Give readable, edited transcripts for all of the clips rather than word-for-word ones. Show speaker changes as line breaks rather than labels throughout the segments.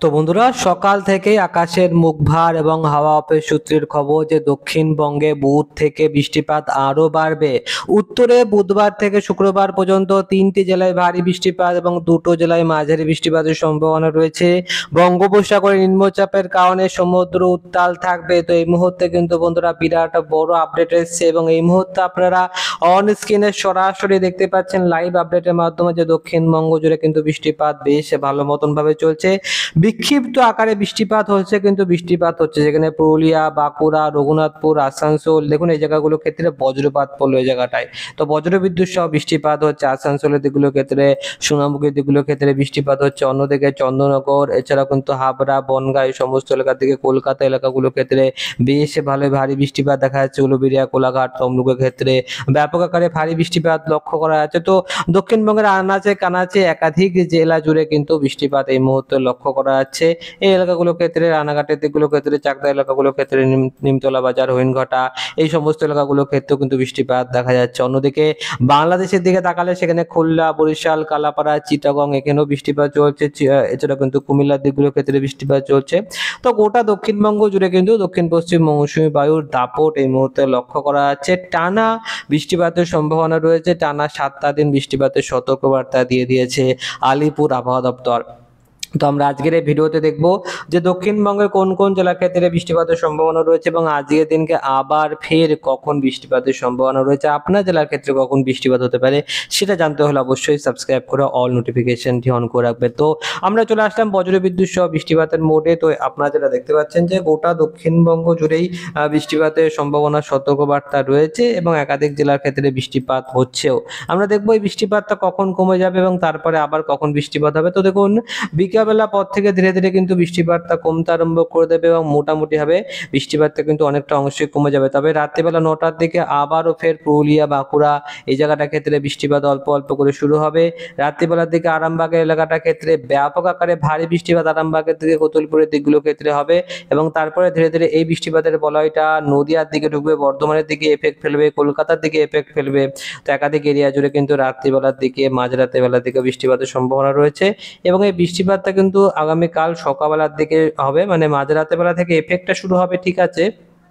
তো বন্ধুরা, সকাল থেকেই আকাশের মুখভার এবং হাওয়া অফিস সূত্রের খবর যে দক্ষিণবঙ্গে বুধ থেকে বৃষ্টিপাত আরও বাড়বে। উত্তরে বুধবার থেকে শুক্রবার পর্যন্ত 3টি জেলায় ভারী বৃষ্টিপাত এবং 2টো জেলায় মাঝারি বৃষ্টিপাতের সম্ভাবনা রয়েছে। বঙ্গোপসাগরে নিম্নচাপের কারণে সমুদ্র উত্তাল থাকবে। তো এই মুহূর্তে কিন্তু বন্ধুরা বিরাট বড় আপডেট এসেছে এবং এই মুহূর্তে আপনারা অন স্ক্রিনে সরাসরি দেখতে পাচ্ছেন লাইভ আপডেটের মাধ্যমে যে দক্ষিণবঙ্গ জুড়ে কিন্তু বৃষ্টিপাত বেশ ভালো মতন ভাবে চলছে। বিক্ষিপ্ত আকারে বৃষ্টিপাত হচ্ছে, কিন্তু বৃষ্টিপাত হচ্ছে যেখানে পুরুলিয়া, বাঁকুড়া, রঘুনাথপুর, আসানসোল, দেখুন এই জায়গাগুলোর ক্ষেত্রে বজ্রপাত পড়লো এই জায়গাটায়। তো বজ্রবিদ্যুৎ সহ বৃষ্টিপাত হচ্ছে আসানসোলের দিকগুলোর ক্ষেত্রে, সোনামুখীর দিকগুলোর ক্ষেত্রে বৃষ্টিপাত হচ্ছে। অন্যদিকে চন্দননগর, এছাড়া কিন্তু হাবড়া, বনগাঁ এই সমস্ত এলাকার দিকে, কলকাতা এলাকাগুলোর ক্ষেত্রে বেশ ভালো ভারী বৃষ্টিপাত দেখা যাচ্ছে। উলুবেড়িয়া, কোলাঘাট, তমলুকের ক্ষেত্রে ব্যাপক আকারে ভারী বৃষ্টিপাত লক্ষ্য করা যাচ্ছে। তো দক্ষিণবঙ্গের আনাচে কানাচে একাধিক জেলা জুড়ে কিন্তু বৃষ্টিপাত এই মুহূর্তে লক্ষ্য করা যাচ্ছে। এই এলাকাগুলোর ক্ষেত্রে, রানাঘাটের দিকগুলোর ক্ষেত্রে, চাকদা এলাকাগুলোর ক্ষেত্রে, নিমতলা বাজার, হরিণঘাটা এই সমস্ত এলাকাগুলোর ক্ষেত্রেও কিন্তু বৃষ্টিপাত দেখা যাচ্ছে। অন্যদিকে বাংলাদেশের দিকে তাকালে সেখানে খুলনা, বরিশাল, কালাপাড়া, চিটাগং এখানেও বৃষ্টিপাত চলছে। এছাড়া কিন্তু কুমিল্লার দিকগুলোর ক্ষেত্রে বৃষ্টিপাত চলছে। তো গোটা দক্ষিণবঙ্গ জুড়ে কিন্তু দক্ষিণ পশ্চিম মৌসুমী বায়ুর দাপট এই মুহূর্তে লক্ষ্য করা যাচ্ছে। টানা বৃষ্টিপাতের সম্ভাবনা রয়েছে। টানা 7টা দিন বৃষ্টিপাতের সতর্কবার্তা দিয়ে দিয়েছে আলিপুর আবহাওয়া দপ্তর। তো আমরা আজকের এই ভিডিওতে দেখব যে দক্ষিণবঙ্গের কোন কোন জেলার ক্ষেত্রে বৃষ্টিপাতের সম্ভাবনা রয়েছে এবং আজকের দিনকে আবার ফের কখন বৃষ্টিপাতের সম্ভাবনা রয়েছে, আপনার জেলার ক্ষেত্রে কখন বৃষ্টিপাত হতে পারে সেটা জানতে হলে অবশ্যই সাবস্ক্রাইব করে অল নোটিফিকেশনটি অন করে রাখবে। তো আমরা চলে আসলাম বজ্রবিদ্যুৎ সহ বৃষ্টিপাতের মোডে। তো আপনারা যেটা দেখতে পাচ্ছেন যে গোটা দক্ষিণবঙ্গ জুড়েই বৃষ্টিপাতের সম্ভাবনা সতর্কবার্তা রয়েছে এবং একাধিক জেলার ক্ষেত্রে বৃষ্টিপাত হচ্ছেও। আমরা দেখবো এই বৃষ্টিপাতটা কখন কমে যাবে এবং তারপরে আবার কখন বৃষ্টিপাত হবে। তো দেখুন, বিকালবেলা পর থেকে ধীরে ধীরে কিন্তু বৃষ্টিপাতটা কমতে আরম্ভ করে দেবে এবং মোটামুটি ভাবে বৃষ্টিপাতটা কিন্তু অনেকটা অংশে কমে যাবে। তবে রাত্রিবেলা 9টার দিকে আবারও ফের পুরুলিয়া, বাঁকুড়া এই জায়গাটার ক্ষেত্রে বৃষ্টিপাত অল্প অল্প করে শুরু হবে। রাত্রিবেলার দিকে আরামবাগের এলাকাটার ক্ষেত্রে ব্যাপক আকারে ভারী বৃষ্টিপাত আরামবাগের দিকে, কোতুলপুরের দিকগুলোর ক্ষেত্রে হবে এবং তারপরে ধীরে ধীরে এই বৃষ্টিপাতের বলয়টা নদিয়ার দিকে ঢুকবে, বর্ধমানের দিকে এফেক্ট ফেলবে, কলকাতার দিকে এফেক্ট ফেলবে। তো একাধিক এরিয়া জুড়ে কিন্তু রাত্রিবেলার দিকে, মাঝরাতের বেলার দিকে বৃষ্টিপাতের সম্ভাবনা রয়েছে এবং এই বৃষ্টিপাতটা কিন্তু আগামীকাল সকালবেলার দিকে হবে, মানে মাঝরাতের বেলা থেকে এফেক্টটা শুরু হবে, ঠিক আছে,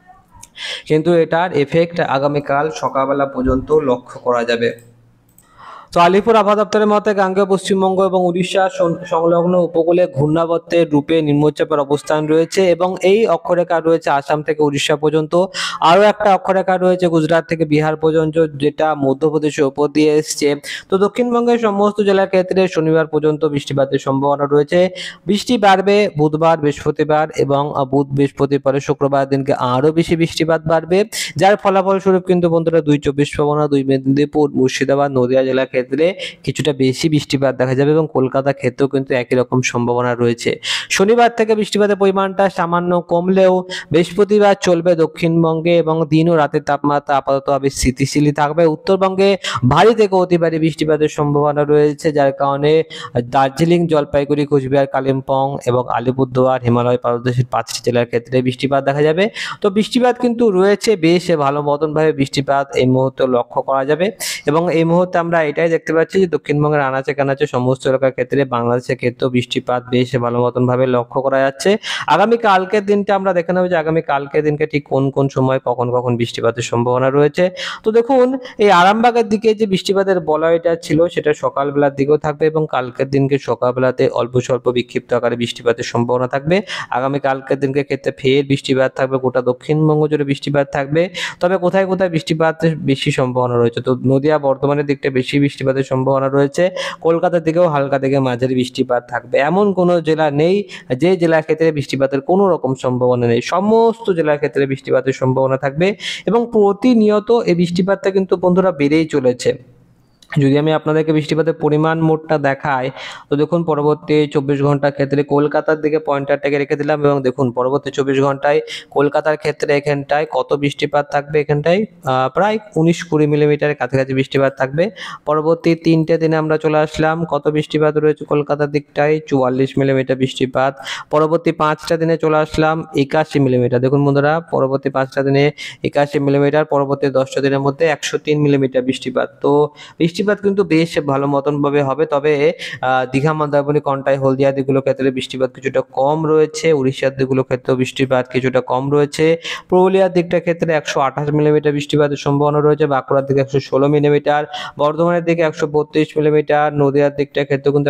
কিন্তু এটার এফেক্ট আগামীকাল সকালবেলা পর্যন্ত লক্ষ্য করা যাবে। তো আলিপুর আবহাওয়া দপ্তরের মতে গাঙ্গেয় পশ্চিমবঙ্গ এবং উড়িষ্যা সংলগ্ন উপকূলে ঘূর্ণাবর্তের রূপে নিম্নচাপের অবস্থান রয়েছে এবং এই অক্ষরেখা রয়েছে আসাম থেকে উড়িষ্যা পর্যন্ত। আরও একটা অক্ষরেখা রয়েছে গুজরাট থেকে বিহার পর্যন্ত, যেটা মধ্যপ্রদেশের উপর দিয়ে এসছে। তো দক্ষিণবঙ্গের সমস্ত জেলার ক্ষেত্রে শনিবার পর্যন্ত বৃষ্টিপাতের সম্ভাবনা রয়েছে। বৃষ্টি বাড়বে বুধবার, বৃহস্পতিবার এবং বুধ বৃহস্পতিবার শুক্রবার দিনকে আরও বেশি বৃষ্টিপাত বাড়বে, যার ফলাফলস্বরূপ কিন্তু বন্ধুরা 2 চব্বিশ পরগনা, 2 মেদিনীপুর, মুর্শিদাবাদ, নদিয়া জেলার ক্ষেত্রে কিছুটা বেশি বৃষ্টিপাত দেখা যাবে এবং কলকাতা ক্ষেত্রেও কিন্তু একই রকম সম্ভাবনা রয়েছে। শনিবার থেকে বৃষ্টিপাতের পরিমাণটা সামান্য কমলেও বৃহস্পতিবার চলবে দক্ষিণবঙ্গে এবং দিন ও রাতের তাপমাত্রা আপাততভাবে স্থিতিশীলই থাকবে। উত্তরবঙ্গে ভারী থেকে অতি ভারী বৃষ্টিপাতের সম্ভাবনা রয়েছে, যার কারণে দার্জিলিং, জলপাইগুড়ি, কোচবিহার, কালিম্পং এবং আলিপুরদুয়ার হিমালয় পাদদেশের 5টি জেলার ক্ষেত্রে বৃষ্টিপাত দেখা যাবে। তো বৃষ্টিপাত কিন্তু রয়েছে, বেশ ভালো মতন ভাবে বৃষ্টিপাত এই মুহূর্তে লক্ষ্য করা যাবে এবং এই মুহূর্তে আমরা এটাই দেখতে পাচ্ছি যে দক্ষিণবঙ্গের আনাচে কানাচে সমস্ত এলাকার ক্ষেত্রে, বাংলাদেশের ক্ষেত্রেও বৃষ্টিপাত বেশ ভালো মতন ভাবে লক্ষ্য করা যাচ্ছে। আগামী কালকের দিনটা আমরা দেখে নেব যে আগামী কালকের দিনকে ঠিক কোন কোন সময় কখন কখন বৃষ্টিপাতের সম্ভাবনা রয়েছে। তো দেখুন, এই আরামবাগের দিকে যে বৃষ্টিপাতের বলয়টা ছিল সেটা সকালবেলার দিকেও থাকবে এবং কালকের দিনকে সকালবেলাতে অল্প স্বল্প বিক্ষিপ্ত আকারে বৃষ্টিপাতের সম্ভাবনা থাকবে। আগামী কালকের দিনকে ক্ষেত্রে ফের বৃষ্টিপাত থাকবে, গোটা দক্ষিণবঙ্গ জুড়ে বৃষ্টিপাত থাকবে। তবে কোথায় কোথায় বৃষ্টিপাতের বেশি সম্ভাবনা রয়েছে, তো নদিয়া, বর্ধমানের দিকটা বেশি বৃষ্টিপাতের সম্ভাবনা রয়েছে। কলকাতার দিকেও হালকা থেকে মাঝারি বৃষ্টিপাত থাকবে। এমন কোনো জেলা নেই যে জেলার ক্ষেত্রে বৃষ্টিপাতের কোনো রকম সম্ভাবনা নেই, সমস্ত জেলার ক্ষেত্রে বৃষ্টিপাতের সম্ভাবনা থাকবে এবং প্রতিনিয়ত এই বৃষ্টিপাতটা কিন্তু বন্ধুরা বেড়েই চলেছে। যদি আমি আপনাদেরকে বৃষ্টিপাতের পরিমাণ মোটটা দেখাই, তো দেখুন পরবর্তী 24 ঘন্টার ক্ষেত্রে কলকাতার দিকে পয়েন্টারটাকে রেখে দিলাম এবং দেখুন পরবর্তী 24 ঘন্টায় কলকাতার ক্ষেত্রে এখানটায় কত বৃষ্টিপাত থাকবে, এখানটায় প্রায় 19-20 মিলিমিটারের কাছাকাছি বৃষ্টিপাত থাকবে। পরবর্তী 3টে দিনে আমরা চলে আসলাম, কত বৃষ্টিপাত রয়েছে কলকাতার দিকটায় 44 মিলিমিটার বৃষ্টিপাত। পরবর্তী 5টা দিনে চলে আসলাম 81 মিলিমিটার। দেখুন বন্ধুরা, পরবর্তী 5টা দিনে 81 মিলিমিটার, পরবর্তী 10টা দিনের মধ্যে 103 মিলিমিটার বৃষ্টিপাত। তো বৃষ্টিপাত বৃষ্টিপাত কিন্তু বেশ ভালো মতন ভাবে হবে, তবে দীঘা, মন্দারমণি, কন্টাই, হলদিয়া দিকগুলোর ক্ষেত্রে বৃষ্টিপাত কিছুটা কম রয়েছে। উড়িষ্যার দিকগুলোর ক্ষেত্রেও বৃষ্টিপাত কিছুটা কম রয়েছে। পুরুলিয়ার দিকটার ক্ষেত্রে 128 মিলিমিটার বৃষ্টিপাতের সম্ভাবনা রয়েছে, বাঁকুড়ার দিকে 116 মিলিমিটার, বর্ধমানের দিকে 132 মিলিমিটার, নদীয়ার দিকটার ক্ষেত্রে কিন্তু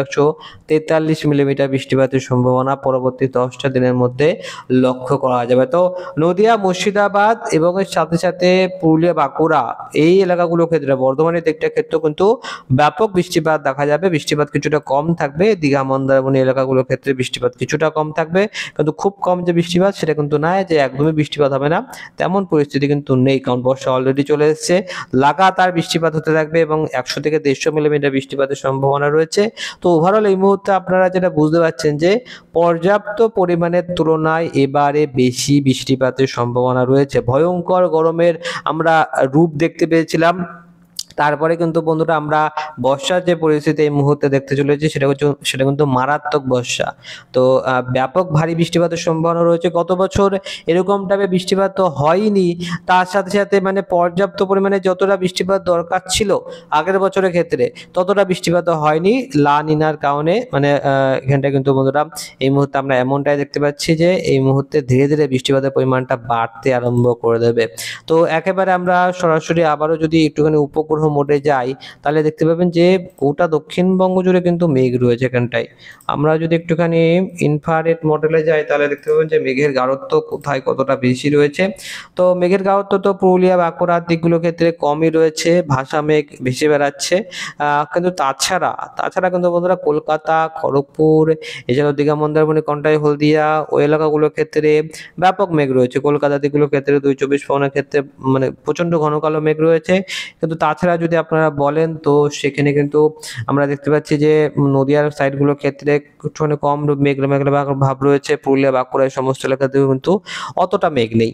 143 মিলিমিটার বৃষ্টিপাতের সম্ভাবনা পরবর্তী 10টা দিনের মধ্যে লক্ষ্য করা যাবে। তো নদিয়া, মুর্শিদাবাদ এবং এর সাথে সাথে পুরুলিয়া, বাঁকুড়া এই এলাকাগুলোর ক্ষেত্রে, বর্ধমানের দিকটার ক্ষেত্রে কিন্তু ব্যাপক বৃষ্টিপাত দেখা যাবে। বৃষ্টিপাত কিছুটা কম থাকবে। দীঘা, মন্দারমণি এলাকাগুলোর ক্ষেত্রে বৃষ্টিপাত কিছুটা কম থাকবে, কিন্তু খুব কম যে বৃষ্টিপাত সেটা কিন্তু নয় যে একদমই বৃষ্টিপাত হবে না, তেমন পরিস্থিতি কিন্তু নেই, কারণ বর্ষা অলরেডি চলে এসেছে। লাগাতার বৃষ্টিপাত হতে থাকবে এবং 100 থেকে 150 মিলিমিটার বৃষ্টিপাতের সম্ভাবনা রয়েছে। তো ওভারঅল এই মুহূর্তে আপনারা যেটা বুঝতে পারছেন যে পর্যাপ্ত পরিমাণের তুলনায় এবারে বেশি বৃষ্টিপাতের সম্ভাবনা রয়েছে। ভয়ঙ্কর গরমের আমরা রূপ দেখতে পেয়েছিলাম, তারপরে কিন্তু বন্ধুরা আমরা বর্ষার যে পরিস্থিতি এই মুহূর্তে দেখতে চলেছি সেটা কিন্তু মারাত্মক বর্ষা। তো ব্যাপক ভারী বৃষ্টিপাতের সম্ভাবনা রয়েছে। গত বছর এরকম টাইপের বৃষ্টিপাত তো হয়নি, তার সাথে সাথে মানে পর্যাপ্ত পরিমাণে যতটা বৃষ্টিপাত দরকার ছিল আগের বছরের ক্ষেত্রে ততটা বৃষ্টিপাত হয়নি লা নিনার কারণে। মানে এখানটা কিন্তু বন্ধুরা এই মুহূর্তে আমরা এমনটাই দেখতে পাচ্ছি যে এই মুহূর্তে ধীরে ধীরে বৃষ্টিপাতের পরিমাণটা বাড়তে আরম্ভ করে দেবে। তো একেবারে আমরা সরাসরি আবারও যদি একটুখানি উপগ্রহ মোডে যাই তাহলে দেখতে পাবেন যে গোটা দক্ষিণবঙ্গ জুড়ে কিন্তু মেঘ রয়েছে এখানটায়। আমরা যদি একটুখানি ইনফ্রারেড মডেলে যাই তাহলে দেখতে পাবেন যে মেঘের গাঢ়ত্ব কোথায় কতটা বেশি রয়েছে। তো মেঘের গাঢ়ত্ব তো পুরুলিয়া, বাঁকুড়ার দিকগুলোর ক্ষেত্রে কমই রয়েছে, ভাসা মেঘ ভেসে বেড়াচ্ছে। কিন্তু তাছাড়া কিন্তু বন্ধুরা কলকাতা, খড়গপুর, এছাড়াও দীঘা, মন্দারমণি, কন্টাই, হলদিয়া ওই এলাকাগুলোর ক্ষেত্রে ব্যাপক মেঘ রয়েছে। কলকাতা দিকগুলোর ক্ষেত্রে 2-24 পরগনার ক্ষেত্রে মানে প্রচন্ড ঘন কালো মেঘ রয়েছে। কিন্তু তাছাড়া যদি আপনারা বলেন তো সেখানে কিন্তু আমরা দেখতে পাচ্ছি যে নদিয়ার সাইডগুলোর ক্ষেত্রে একটুখানি কম মেঘলা মেঘলা ভাব রয়েছে। পুরুলিয়া, বাঁকুড়া এই সমস্ত এলাকাতেও কিন্তু অতটা মেঘ নেই।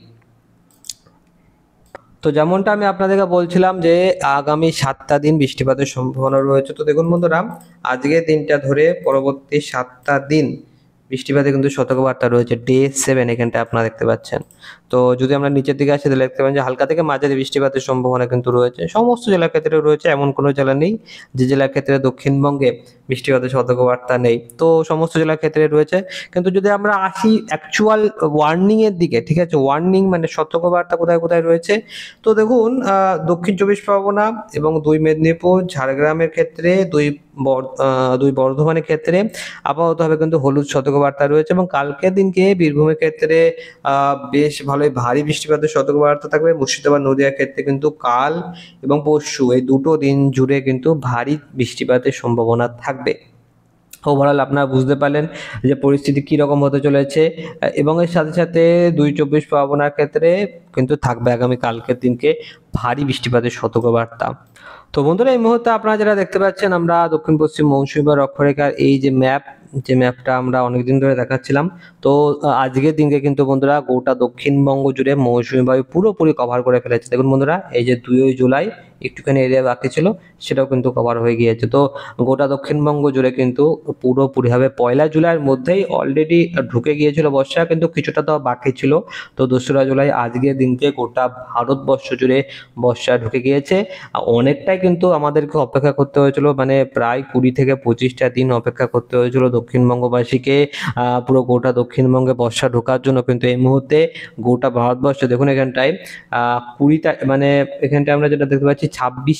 তো যেমনটা আমি আপনাদেরকে বলছিলাম যে আগামী 7টা দিন বৃষ্টিপাতের সম্ভাবনা রয়েছে। তো দেখুন বন্ধুরা, আজকের দিনটা ধরে পরবর্তী 7টা দিন বৃষ্টিপাতে কিন্তু সতর্কবার্তা রয়েছে। ডে 7 এখানটা আপনারা দেখতে পাচ্ছেন। তো যদি আমরা নিচের দিকে আসি তাহলে দেখতে পাবেন যে হালকা থেকে মাঝারি বৃষ্টিপাতের সম্ভাবনা কিন্তু রয়েছে। সমস্ত জেলার ক্ষেত্রে রয়েছে, এমন কোনো জেলা নেই যে জেলার ক্ষেত্রে দক্ষিণবঙ্গে বৃষ্টিপাতের সতর্কবার্তা নেই। তো সমস্ত জেলার ক্ষেত্রে রয়েছে। কিন্তু যদি আমরা আসি অ্যাকচুয়াল ওয়ার্নিং এর দিকে, ঠিক আছে, ওয়ার্নিং মানে সতর্কবার্তা কোথায় কোথায় রয়েছে। তো দেখুন দক্ষিণ 24 পরগনা এবং 2 মেদিনীপুর, ঝাড়গ্রামের ক্ষেত্রে, দুই বর্ধমানের ক্ষেত্রে আপাততভাবে কিন্তু হলুদ সতর্কবার্তা রয়েছে, এবং কালকের দিনকে বীরভূমের ক্ষেত্রে বেশ ভালোই ভারী বৃষ্টিপাতের সতর্কবার্তা থাকবে। মুর্শিদাবাদ, নদীয়ার ক্ষেত্রে কিন্তু কাল এবং পরশু এই দুটো দিন জুড়ে কিন্তু ভারী বৃষ্টিপাতের সম্ভাবনা থাকবে। ওভারঅল আপনারা বুঝতে পারলেন যে পরিস্থিতি কি রকম হতে চলেছে, এবং এর সাথে সাথে 2-24 পরগনার ক্ষেত্রে কিন্তু থাকবে আগামী কালকের দিনকে ভারী বৃষ্টিপাতের সতর্কবার্তা। তো বন্ধুরা এই মুহূর্তে আপনারা যারা দেখতে পাচ্ছেন আমরা দক্ষিণ পশ্চিম মৌসুমী বায়ু অক্ষরেখার এই যে ম্যাপটা আমরা অনেকদিন ধরে দেখাচ্ছিলাম। তো আজকের দিনকে কিন্তু বন্ধুরা গোটা দক্ষিণবঙ্গ জুড়ে মৌসুমী বায়ু পুরোপুরি কভার করে ফেলেছে। দেখুন বন্ধুরা, এই যে 2 জুলাই একটুখানি এরিয়া বাকি ছিল সেটাও কিন্তু কভার হয়ে গিয়েছে। তো গোটা দক্ষিণবঙ্গ জুড়ে কিন্তু পুরোপুরিভাবে 1 জুলাইয়ের মধ্যেই অলরেডি ঢুকে গিয়েছিল বর্ষা, কিন্তু কিছুটা তো বাকি ছিল। তো 2রা জুলাই আজকের দিনকে গোটা ভারতবর্ষ জুড়ে বর্ষা ঢুকে গিয়েছে। অনেকটাই কিন্তু আমাদেরকে অপেক্ষা করতে হয়েছিল, মানে প্রায় 20 থেকে 25টা দিন অপেক্ষা করতে হয়েছিল দক্ষিণবঙ্গবাসীকে পুরো গোটা দক্ষিণবঙ্গে বর্ষা ঢোকার জন্য। কিন্তু এই মুহূর্তে গোটা ভারতবর্ষ দেখুন এখানটায় 20 মানে এখানটায় আমরা যেটা দেখতে পাচ্ছি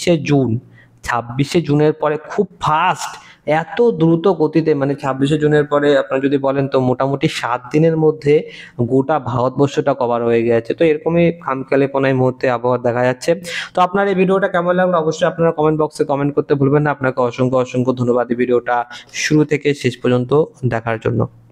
26শে জুনের পরে খুব ফাস্ট এত দ্রুত গতিতে, মানে 26শে জুনের পরে আপনারা যদি বলেন তো মোটামুটি 7 দিনের মধ্যে গোটা ভারতবর্ষটা কভার হয়ে গেছে। তো এরকমই খামখেয়ালিপনার মুহূর্তে আবহাওয়া দেখা যাচ্ছে। তো আপনার এই ভিডিওটা কেমন লাগলো অবশ্যই আপনারা কমেন্ট বক্সে কমেন্ট করতে ভুলবেন না। আপনাকে অসংখ্য অসংখ্য ধন্যবাদ এই ভিডিওটা শুরু থেকে শেষ পর্যন্ত দেখার জন্য।